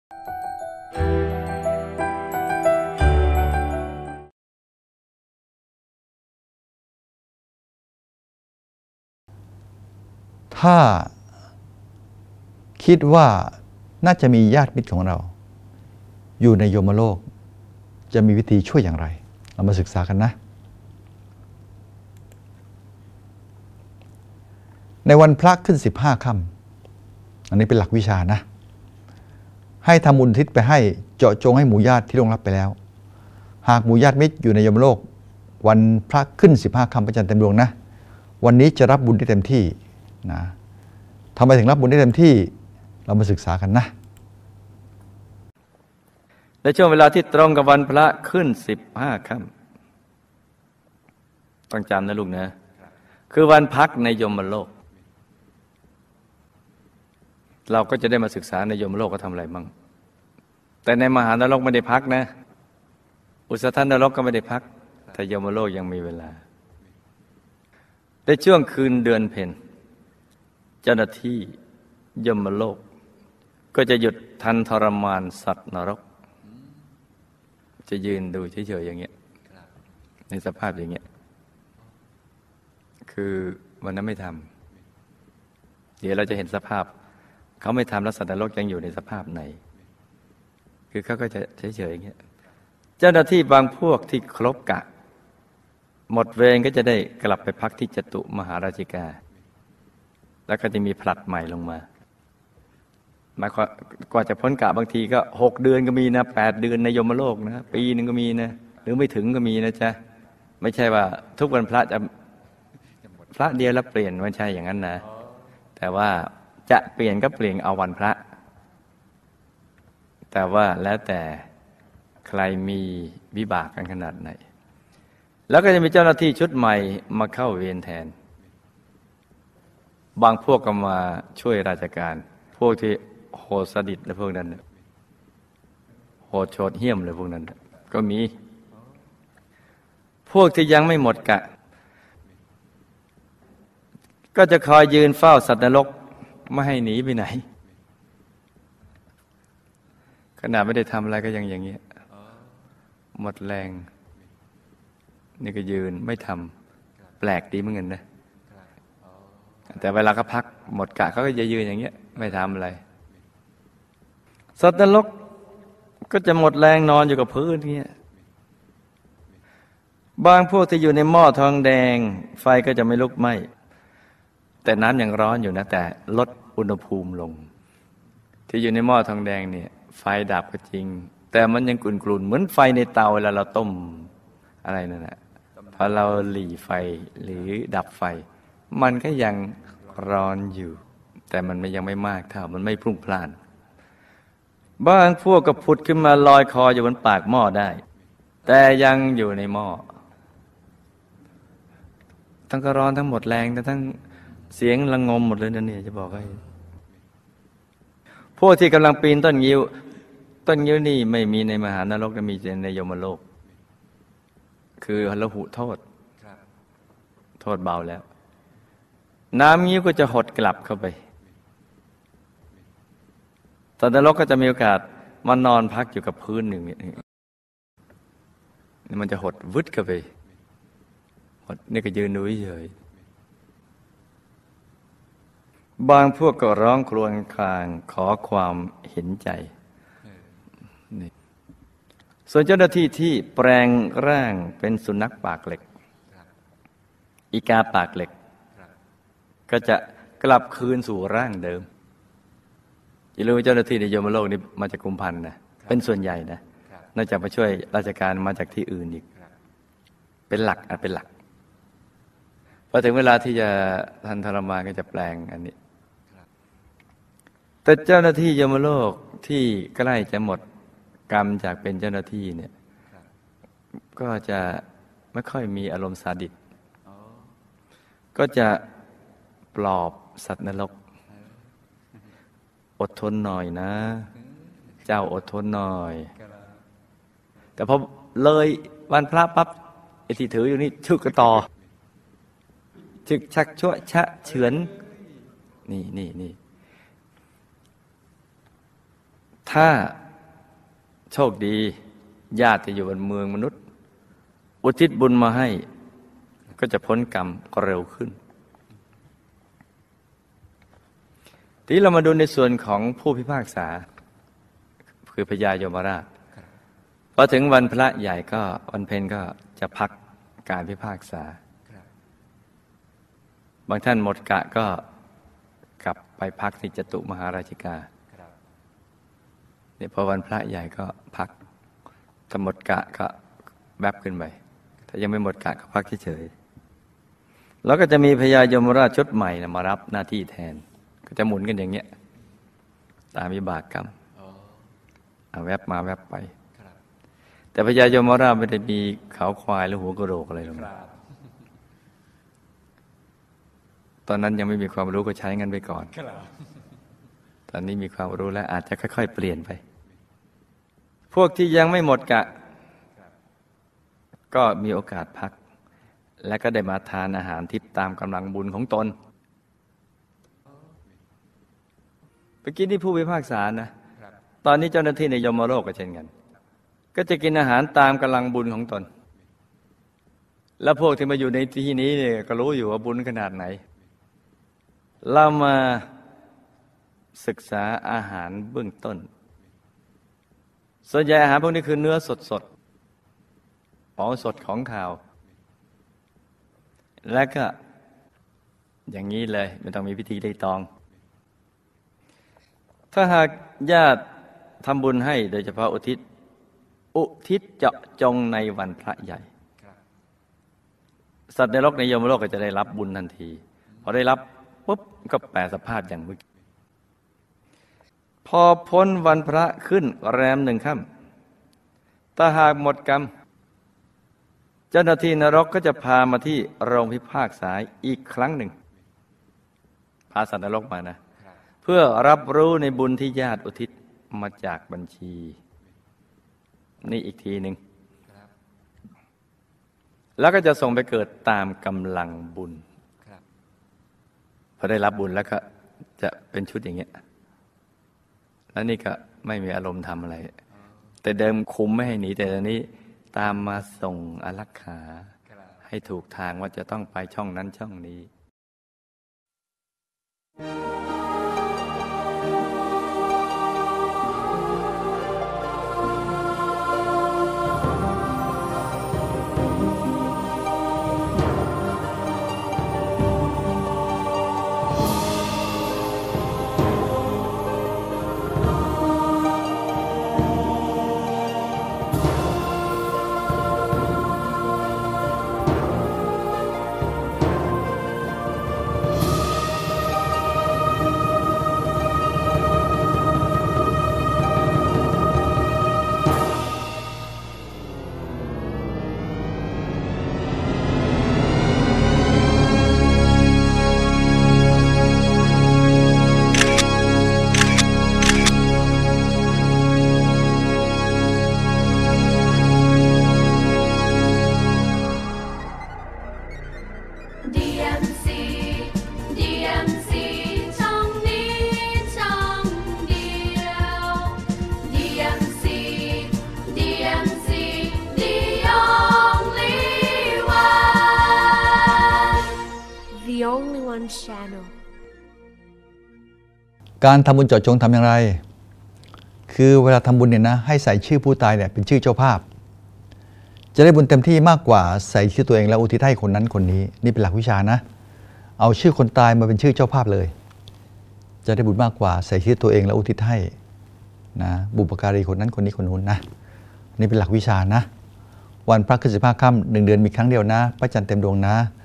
ถ้าคิดว่าน่าจะมีญาติมิตรของเราอยู่ในยมโลกจะมีวิธีช่วยอย่างไรเรามาศึกษากันนะในวันพระขึ้น15 ค่ำอันนี้เป็นหลักวิชานะให้ทำบุญอุทิศไปให้เจาะจงให้หมู่ญาติที่ล่วงลับไปแล้วหากหมู่ญาติมิตรอยู่ในยมโลกวันพระขึ้น15 ค่ำพระจันทร์เต็มดวงนะวันนี้จะรับบุญได้เต็มที่นะทำไมถึงรับบุญได้เต็มที่เรามาศึกษากันนะในช่วงเวลาที่ตรงกับวันพระขึ้น15 ค่ำต้องจำนะลูกนะคือวันพักในยมโลกเราก็จะได้มาศึกษาในยมโลกก็ทำอะไรบ้างแต่ในมหานรกไม่ได้พักนะอุสธนรกก็ไม่ได้พักแต่ยมโลกยังมีเวลาในช่วงคืนเดือนเพ็ญเจ้าหน้าที่ยมโลกก็จะหยุดทันทรมานสัตว์นรกจะยืนดูเฉยๆอย่างเงี้ยในสภาพอย่างเงี้ยคือวันนั้นไม่ทำเดี๋ยวเราจะเห็นสภาพเขาไม่ทำแล้วสัตว์นรกยังอยู่ในสภาพไหนคือเขาก็จะเฉยๆอย่างเงี้ยเจ้าหน้าที่บางพวกที่ครบกะหมดเวรก็จะได้กลับไปพักที่จตุมหาราชิกาแล้วก็จะมีผลัดใหม่ลงมาหมายความกว่าจะพ้นกะบางทีก็6 เดือนก็มีนะ8 เดือนในยมโลกนะปีนึงก็มีนะหรือไม่ถึงก็มีนะจ๊ะไม่ใช่ว่าทุกวันพระจะพระเดียวแล้วเปลี่ยนไม่ใช่อย่างนั้นนะแต่ว่าจะเปลี่ยนก็เปลี่ยนเอาวันพระแต่ว่าแล้วแต่ใครมีวิบากกันขนาดไหนแล้วก็จะมีเจ้าหน้าที่ชุดใหม่มาเข้าเวรแทนบางพวกก็มาช่วยราชการพวกที่โหดสดิตและพวกนั้นโหดโฉดเหี้ยมเลยพวกนั้นก็มีพวกที่ยังไม่หมดกะก็จะคอยยืนเฝ้าสัตว์นรกไม่ให้หนีไปไหนขนาดไม่ได้ทำอะไรก็ยังอย่างเงี้ยหมดแรงนี่ก็ยืนไม่ทำแปลกดีเหมือนกันนะแต่เวลาเขาพักหมดกะเขาก็จะยืนอย่างเงี้ยไม่ทำอะไรสัตว์นรกก็จะหมดแรงนอนอยู่กับพื้นเงี้ยบางพวกที่อยู่ในหม้อทองแดงไฟก็จะไม่ลุกไหม้แต่น้ำยังร้อนอยู่นะแต่ลดอุณหภูมิลงที่อยู่ในหม้อทองแดงเนี่ยไฟดับก็จริงแต่มันยังกลุ่นๆเหมือนไฟในเตาเวลาเราต้มอะไรนั่นแหละพอเราหลีไฟหรือดับไฟมันก็ยังร้อนอยู่แต่มันยังไม่มากเท่ามันไม่พรุ่งพล่านบางพวกก็ผุดขึ้นมาลอยคออยู่บนปากหม้อได้แต่ยังอยู่ในหม้อทั้งก็ร้อนทั้งหมดแรงทั้งเสียงระงมหมดเลยนะเนี่ยจะบอกให้พวกที่กำลังปีนต้นงิ้วนี่ไม่มีในมหานรกมีแต่ในยมโลกคือละหุโทษเบาแล้วน้ำงิ้วก็จะหดกลับเข้าไปสัตว์นรกก็จะมีโอกาสมานอนพักอยู่กับพื้นหนึ่งนี่มันจะหดวึดเข้าไปหดนี่ก็ยืนดูเฉยบางพวกก็ร้องครวญครางขอความเห็นใจนี่ส่วนเจ้าหน้าที่ที่แปลงร่างเป็นสุนัขปากเหล็กอีกาปากเหล็กก็จะกลับคืนสู่ร่างเดิมอย่าลืมว่าเจ้าหน้าที่ในยมโลกนี้มาจากกุมพันธ์นะเป็นส่วนใหญ่นะนอกจากมาช่วยราชการมาจากที่อื่นอีกเป็นหลักพอถึงเวลาที่จะทันทรมานก็จะแปลงอันนี้แต่เจ้าหน้าที่ยมโลกที่ใกล้จะหมดกรรมจากเป็นเจ้าหน้าที่เนี่ยก็จะไม่ค่อยมีอารมณ์ซาดิสก็จะปลอบสัตว์นรกอดทนหน่อยนะเจ้าอดทนหน่อยแต่พอเลยวันพระปั๊บไอ้ที่ถืออยู่นี่ชึกกระต่อชึกชักชั่วชะเฉือนนี่ถ้าโชคดีญาติที่อยู่บนเมืองมนุษย์อุทิศบุญมาให้ก็จะพ้นกรรมเร็วขึ้นทีนี้เรามาดูในส่วนของผู้พิพากษาคือพญายมราชพอถึงวันพระใหญ่ก็วันเพ็ญก็จะพักการพิพากษาบางท่านหมดกะก็กลับไปพักที่จตุมหาราชิกาเนี่ยพอวันพระใหญ่ก็พักถ้าหมดกะก็แวบขึ้นไปถ้ายังไม่หมดกะก็พักเฉยๆแล้วก็จะมีพญายมราชชุดใหม่นะมารับหน้าที่แทนก็จะหมุนกันอย่างเงี้ยตามวิบากกรรมเอาแวบมาแวบไปแต่พญายมราชไม่ได้มีเขาควายหรือหัวกระโหลกอะไรหรอกตอนนั้นยังไม่มีความรู้ก็ใช้งั้นไปก่อนตอนนี้มีความรู้แล้วอาจจะค่อยๆเปลี่ยนไปพวกที่ยังไม่หมดกะก็มีโอกาสพักและก็ได้มาทานอาหารทิพย์ตามกำลังบุญของตนเมื่อกี้นี่ผู้พิพากษานะตอนนี้เจ้าหน้าที่ในยมโลกก็เช่นกันก็จะกินอาหารตามกำลังบุญของตนแล้วพวกที่มาอยู่ในที่นี้เนี่ยก็รู้อยู่ว่าบุญขนาดไหนเรามาศึกษาอาหารเบื้องต้นส่วนใหญ่อาหารพวกนี้คือเนื้อสดๆของสดของข่าวและก็อย่างนี้เลยไม่ต้องมีพิธีไต่ตองถ้าหากญาติทำบุญให้โดยเฉพาะอุทิศเจาะจงในวันพระใหญ่สัตว์ในโลกในยมโลกก็จะได้รับบุญทันทีพอได้รับปุ๊บก็แปลสภาพอย่างเมื่อกี้พอพ้นวันพระขึ้นแรม1 ค่ำถ้าหากหมดกรรมเจ้าหน้าที่นรกก็จะพามาที่โรงพิพากษาอีกครั้งหนึ่งพาสัตว์นรกมานะเพื่อรับรู้ในบุญที่ญาติอุทิศมาจากบัญชีนี่อีกทีหนึ่งแล้วก็จะส่งไปเกิดตามกำลังบุญพอได้รับบุญแล้วก็จะเป็นชุดอย่างเงี้ยแล้วนี่ก็ไม่มีอารมณ์ทำอะไรแต่เดิมคุมไม่ให้หนีแต่ตอนนี้ตามมาส่งอารักขาให้ถูกทางว่าจะต้องไปช่องนั้นช่องนี้ Channel การทำบุญเจาะจงทำอย่างไรคือเวลาทำบุญเนี่ยนะให้ใส่ชื่อผู้ตายเนี่ยเป็นชื่อเจ้าภาพจะได้บุญเต็มที่มากกว่าใส่ชื่อตัวเองแล้วอุทิศให้คนนั้นคนนี้นี่เป็นหลักวิชานะเอาชื่อคนตายมาเป็นชื่อเจ้าภาพเลยจะได้บุญมากกว่าใส่ชื่อตัวเองแล้วอุทิศให้นะบุปการีคนนั้นคนนี้คนนู้นนะนี่เป็นหลักวิชานะวันพระขึ้น15 ค่ำ1 เดือนมีครั้งเดียวนะพระจันทร์เต็มดวงนะ